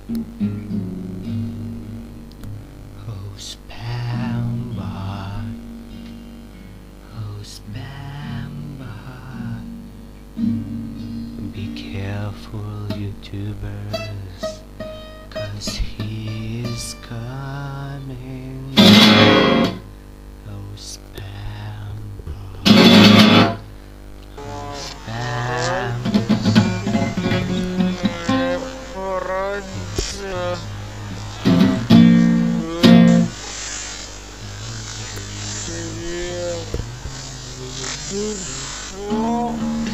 Oh, spam bot. Oh, spam bot. Be careful, YouTubers, 'cause he is coming. Oh, spam bot. Oh, spam bot.